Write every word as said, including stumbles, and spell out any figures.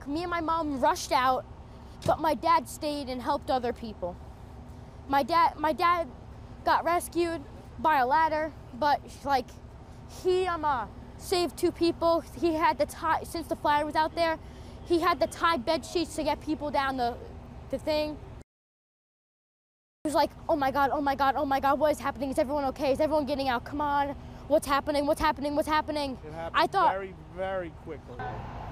Me and my mom rushed out, but my dad stayed and helped other people. My dad, my dad got rescued by a ladder, but like he um uh, saved two people. He had to tie, since the fire was out there, he had to tie bed sheets to get people down the the thing. He was like, oh my God, oh my God, oh my God, what is happening? Is everyone okay? Is everyone getting out? Come on, what's happening? What's happening? What's happening? It happened I thought very, very quickly.